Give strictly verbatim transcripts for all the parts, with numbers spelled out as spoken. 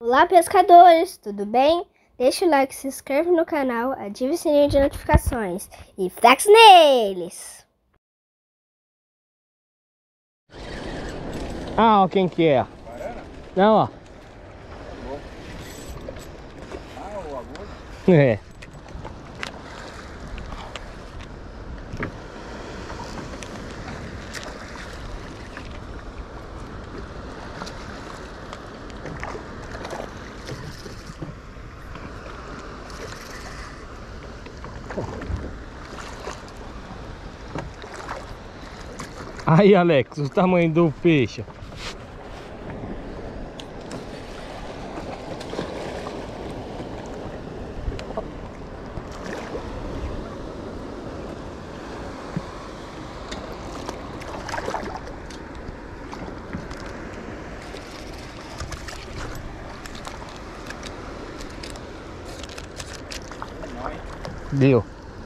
Olá, pescadores, tudo bem? Deixa o like, se inscreve no canal, ative o sininho de notificações e flex neles! Ah, ó quem que é. Não, ó. Ah, o agudo? É. Aí, Alex, o tamanho do peixe. Deu.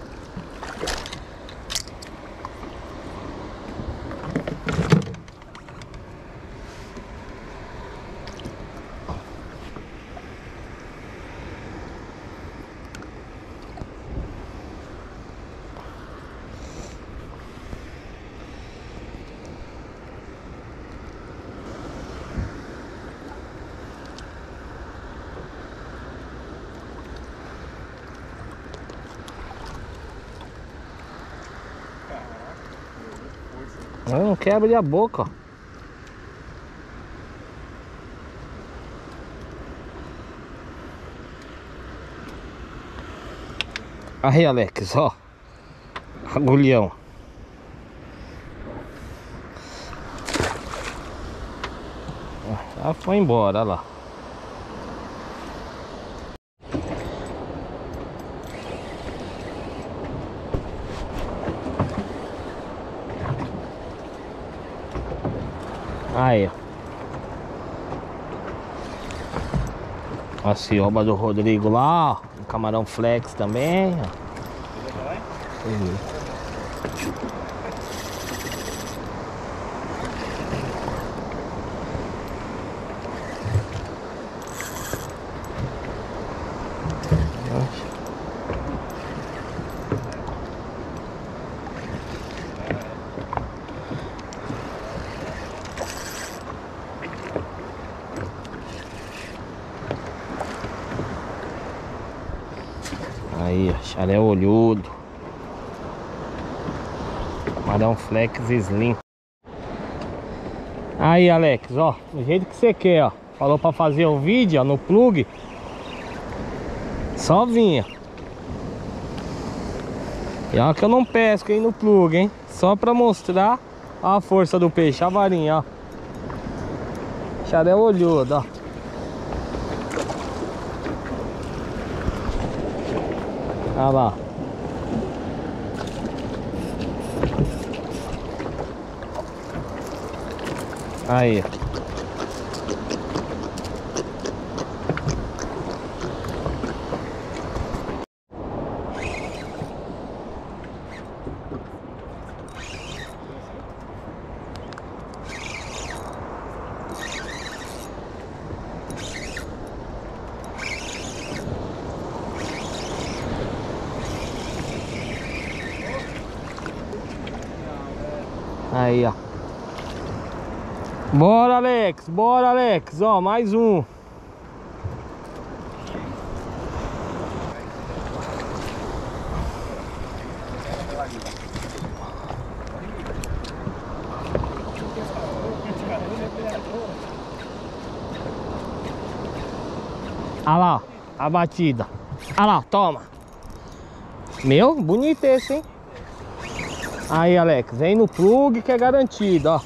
Não quer abrir a boca, ó. Aí, Alex, ó. Agulhão. Ah, foi embora, olha lá. Aí, ó. A cioba do Rodrigo lá, ó. O camarão flex também, ó. Uhum. Aí, ó, xaré olhudo. Camarão flex slim. Aí, Alex, ó, do jeito que você quer, ó. Falou pra fazer o vídeo, ó, no plug. Só vinha. E ó que eu não pesco aí no plug, hein. Só pra mostrar a força do peixe, a varinha, ó. Xaré olhudo, ó. Olha lá. Aí. Aí, ó. Bora, Alex, bora, Alex, ó, mais um. Olha lá, ó, a batida. Olha lá, toma. Meu, bonito esse, hein? Aí, Alex, vem no plug que é garantido, ó.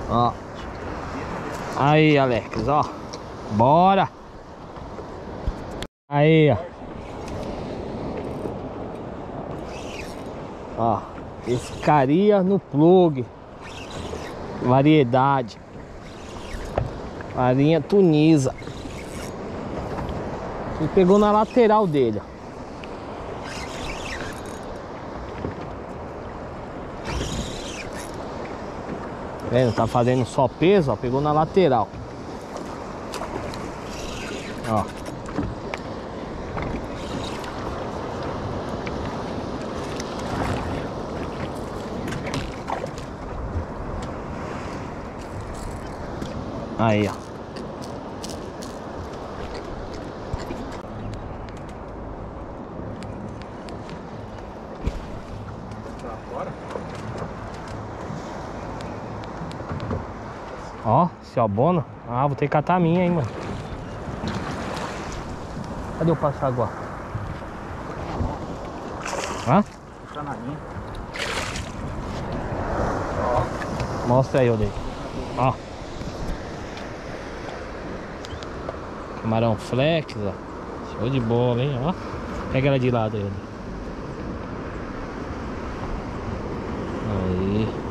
Ó. Aí, Alex, ó. Bora. Aí, ó. Ó. Pescaria no plug. Variedade. Farinha tunisa. E pegou na lateral dele, ó. Vendo? Tá fazendo só peso, ó. Pegou na lateral. Ó. Aí, ó. Ó, se abona. Ah, vou ter que catar a minha, hein, mano. Cadê o passaguá? Hã? Puxa na linha. Mostra aí, Odei. Ó. Camarão flex, ó. Show de bola, hein, ó. Pega ela de lado aí, Odei. Aí.